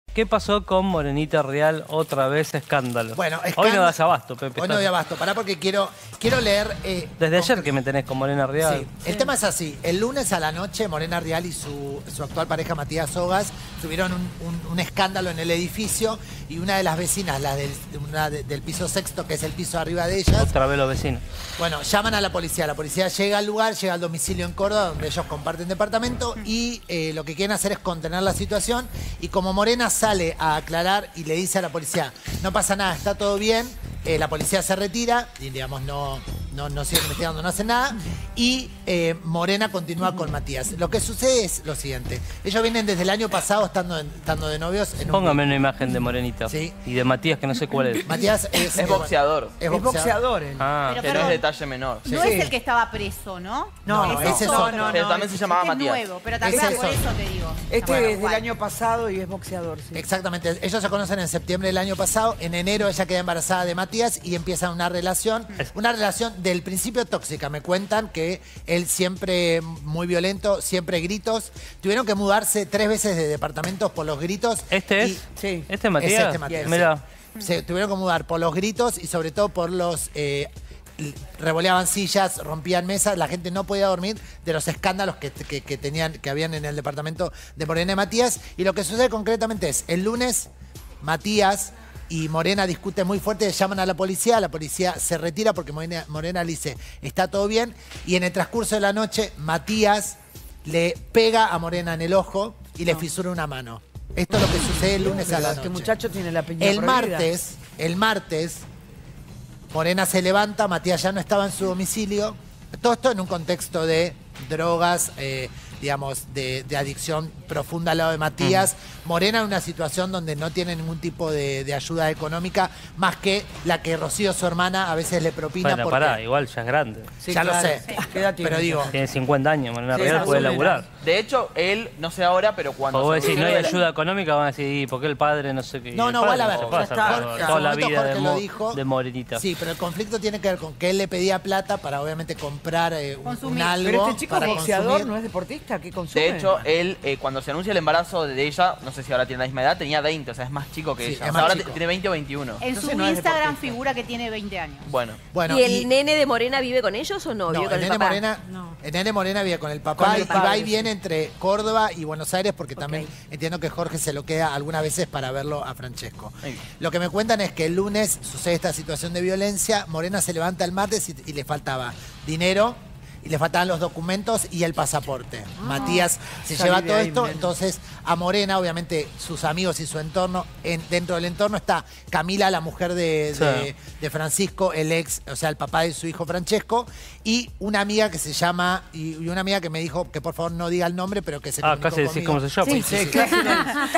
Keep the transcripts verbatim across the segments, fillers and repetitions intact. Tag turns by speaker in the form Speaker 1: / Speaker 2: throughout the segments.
Speaker 1: ¿Qué pasó con Morenita Real? Otra vez escándalo.
Speaker 2: Bueno, escándalo.
Speaker 1: Hoy no das abasto, Pepe.
Speaker 2: Hoy no doy abasto. Pará porque quiero, quiero leer... Eh,
Speaker 1: Desde
Speaker 2: con...
Speaker 1: ayer que me tenés con Morena Real.
Speaker 2: Sí. sí. El tema es así. El lunes a la noche, Morena Real y su, su actual pareja, Matías Sogas, tuvieron un, un, un escándalo en el edificio y una de las vecinas, la del, una de, del piso sexto, que es el piso arriba de ellas...
Speaker 1: Otra vez los vecinos.
Speaker 2: Bueno, llaman a la policía. La policía llega al lugar, llega al domicilio en Córdoba, donde ellos comparten departamento, y eh, lo que quieren hacer es contener la situación. Y como Morena sale a aclarar y le dice a la policía, no pasa nada, está todo bien, eh, la policía se retira, y digamos, no, no, no sigue investigando, no hace nada, y eh, Morena continúa con Matías. Lo que sucede es lo siguiente, ellos vienen desde el año pasado estando, en, estando de novios. En
Speaker 1: Póngame
Speaker 2: un...
Speaker 1: una imagen de Morenita.
Speaker 2: Sí.
Speaker 1: Y de Matías, que no sé cuál es.
Speaker 2: Matías es...
Speaker 3: Es boxeador.
Speaker 2: Es
Speaker 4: Es boxeador. él.
Speaker 1: Ah,
Speaker 3: Pero, no es detalle menor.
Speaker 5: No
Speaker 4: Sí.
Speaker 5: es el que estaba preso, ¿no?
Speaker 2: No,
Speaker 4: No,
Speaker 2: ese es
Speaker 4: no,
Speaker 2: otro.
Speaker 4: no,
Speaker 3: Pero
Speaker 4: no,
Speaker 3: también se llamaba
Speaker 5: Este es
Speaker 3: Matías.
Speaker 5: nuevo, pero tal vez
Speaker 2: Ese es
Speaker 5: por
Speaker 2: otro.
Speaker 5: eso te digo.
Speaker 4: Este
Speaker 5: Bueno,
Speaker 4: es del
Speaker 5: igual.
Speaker 4: año pasado y es boxeador, sí.
Speaker 2: Exactamente, ellos se conocen en septiembre del año pasado, en enero ella queda embarazada de Matías y empiezan una relación, una relación del principio tóxica. Me cuentan que él siempre muy violento, siempre gritos, tuvieron que mudarse tres veces de departamentos por los gritos.
Speaker 1: ¿Este
Speaker 2: y-
Speaker 1: es?
Speaker 4: Sí.
Speaker 1: ¿Este es Matías?
Speaker 2: Es este Matías,
Speaker 1: Mirá.
Speaker 2: Se tuvieron que mudar por los gritos y sobre todo por los... Eh, revoleaban sillas, rompían mesas, la gente no podía dormir de los escándalos que, que, que tenían, que habían en el departamento de Morena y Matías. Y lo que sucede concretamente es, el lunes, Matías y Morena discuten muy fuerte, llaman a la policía, la policía se retira porque Morena, Morena le dice, está todo bien, y en el transcurso de la noche, Matías le pega a Morena en el ojo y le fisura una mano. Esto es lo que sucede el lunes a la noche.
Speaker 4: Este muchacho tiene la piña
Speaker 2: El
Speaker 4: prohibida.
Speaker 2: martes, el martes, Morena se levanta, Matías ya no estaba en su domicilio. Todo esto en un contexto de drogas, eh, digamos, de, de adicción profunda al lado de Matías. Uh-huh. Morena en una situación donde no tiene ningún tipo de, de ayuda económica, más que la que Rocío, su hermana, a veces le propina.
Speaker 1: Bueno,
Speaker 2: porque...
Speaker 1: pará, igual ya es grande.
Speaker 4: Sí,
Speaker 2: ya
Speaker 4: claro.
Speaker 2: lo sé,
Speaker 4: Sí. ¿Qué edad tiene?
Speaker 2: pero digo...
Speaker 1: Tiene cincuenta años, Morena
Speaker 4: Sí,
Speaker 1: Real
Speaker 4: más
Speaker 1: puede
Speaker 4: o menos.
Speaker 1: laburar.
Speaker 3: De hecho, él, no sé ahora, pero cuando...
Speaker 1: O vos
Speaker 3: se
Speaker 1: decís, no hay
Speaker 3: refiere-
Speaker 1: ayuda económica, van a decir, ¿y por qué el padre no sé qué?
Speaker 2: No,
Speaker 1: El
Speaker 2: no,
Speaker 1: padre
Speaker 2: igual a ver,
Speaker 1: se
Speaker 2: ya
Speaker 1: pasa
Speaker 2: está.
Speaker 1: toda-
Speaker 2: En su
Speaker 1: toda la
Speaker 2: momento
Speaker 1: vida de,
Speaker 2: Jorge lo
Speaker 1: Mo-
Speaker 2: dijo.
Speaker 1: de Morenita.
Speaker 2: Sí, pero el conflicto tiene que ver con que él le pedía plata para obviamente comprar eh, un, un
Speaker 5: Consumir.
Speaker 2: algo.
Speaker 4: Pero este chico
Speaker 2: para
Speaker 4: es boxeador,
Speaker 2: consumir.
Speaker 4: no es deportista, ¿qué consume?
Speaker 3: De hecho, él, eh, cuando se anuncia el embarazo de ella, no sé si ahora tiene la misma edad, tenía veinte, o sea, es más chico que
Speaker 2: Sí,
Speaker 3: ella.
Speaker 2: es
Speaker 3: O
Speaker 2: más
Speaker 3: sea, ahora
Speaker 2: chico.
Speaker 3: tiene veinte o veintiuno.
Speaker 5: En
Speaker 4: Entonces
Speaker 5: su
Speaker 4: no es
Speaker 5: Instagram
Speaker 4: deportista.
Speaker 5: figura que tiene veinte años.
Speaker 3: Bueno.
Speaker 2: Bueno,
Speaker 6: ¿Y el nene de Morena vive con ellos o no?
Speaker 2: No,
Speaker 6: ¿Vive con
Speaker 2: el
Speaker 6: el,
Speaker 2: nene
Speaker 6: papá?
Speaker 2: Morena,
Speaker 5: No.
Speaker 2: el nene Morena vive con el papá
Speaker 4: Con el
Speaker 2: y
Speaker 4: padre,
Speaker 2: va y
Speaker 4: sí.
Speaker 2: viene entre Córdoba y Buenos Aires porque también entiendo que Jorge se lo queda algunas veces para verlo a Francesco.
Speaker 3: Ahí.
Speaker 2: Lo que me cuentan es que el lunes sucede esta situación de violencia, Morena se levanta el martes y, y le faltaba dinero y le faltaban los documentos y el pasaporte. Matías se
Speaker 4: salí
Speaker 2: lleva
Speaker 4: de
Speaker 2: todo
Speaker 4: ahí,
Speaker 2: esto,
Speaker 4: men.
Speaker 2: entonces a Morena, obviamente sus amigos y su entorno, en- dentro del entorno está Camila, la mujer de,
Speaker 1: Sí.
Speaker 2: de- de Francisco, el ex, o sea, el papá de su hijo Francesco, y una amiga que se llama, y, y una amiga que me dijo que por favor no diga el nombre, pero que se
Speaker 1: Ah,
Speaker 2: comunicó
Speaker 1: casi decís
Speaker 2: conmigo.
Speaker 1: cómo se llama.
Speaker 4: Sí, sí, casi no.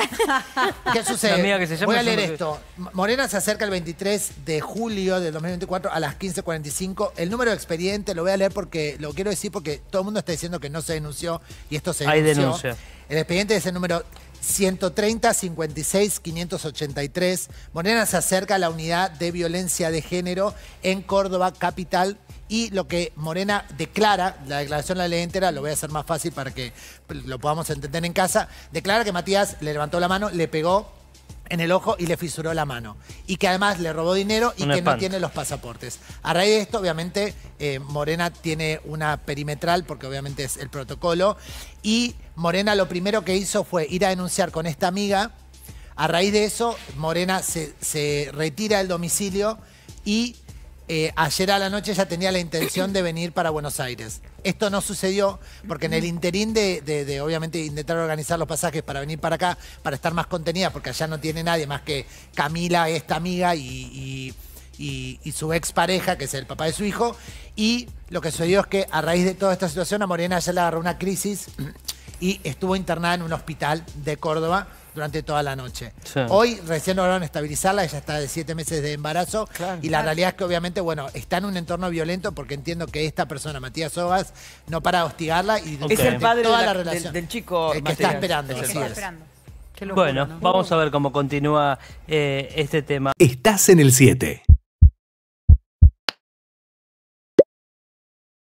Speaker 2: ¿Qué sucede?
Speaker 1: Una amiga que se llama,
Speaker 2: Voy a
Speaker 1: yo
Speaker 2: leer
Speaker 1: no sé.
Speaker 2: esto. Morena se acerca el veintitrés de julio del dos mil veinticuatro a las quince cuarenta y cinco. El número de expediente lo voy a leer porque lo quiero decir porque todo el mundo está diciendo que no se denunció y esto se
Speaker 1: Hay
Speaker 2: denunció.
Speaker 1: denuncia.
Speaker 2: El expediente es el número ciento treinta, cincuenta y seis, quinientos ochenta y tres. Morena se acerca a la unidad de violencia de género en Córdoba, capital. Y lo que Morena declara, la declaración la ley entera, lo voy a hacer más fácil para que lo podamos entender en casa, declara que Matías le levantó la mano, le pegó en el ojo y le fisuró la mano. Y que además le robó dinero y
Speaker 1: Un
Speaker 2: que no
Speaker 1: espanto.
Speaker 2: tiene los pasaportes. A raíz de esto, obviamente, eh, Morena tiene una perimetral, porque obviamente es el protocolo. Y Morena lo primero que hizo fue ir a denunciar con esta amiga. A raíz de eso, Morena se, se retira del domicilio y eh, ayer a la noche ya tenía la intención de venir para Buenos Aires. Esto no sucedió porque en el interín de, de, de, obviamente, intentar organizar los pasajes para venir para acá, para estar más contenida, porque allá no tiene nadie más que Camila, esta amiga, y, y, y, y su expareja, que es el papá de su hijo. Y lo que sucedió es que a raíz de toda esta situación a Morena ya le agarró una crisis y estuvo internada en un hospital de Córdoba durante toda la noche.
Speaker 1: Sí.
Speaker 2: Hoy recién lograron estabilizarla, ella está de siete meses de embarazo.
Speaker 4: Claro.
Speaker 2: Y la realidad es que obviamente, bueno, está en un entorno violento porque entiendo que esta persona, Matías Sogas, no para de hostigarla y
Speaker 1: Ok.
Speaker 4: Es el padre
Speaker 2: toda
Speaker 4: de
Speaker 2: la
Speaker 4: la-
Speaker 2: relación.
Speaker 4: del, del chico
Speaker 2: El que
Speaker 4: Matías.
Speaker 2: está esperando,
Speaker 5: El que
Speaker 2: así
Speaker 5: está
Speaker 2: es.
Speaker 5: esperando.
Speaker 4: Qué locura,
Speaker 1: Bueno,
Speaker 4: ¿no?
Speaker 1: vamos a ver cómo continúa eh, este tema.
Speaker 7: Estás en el siete.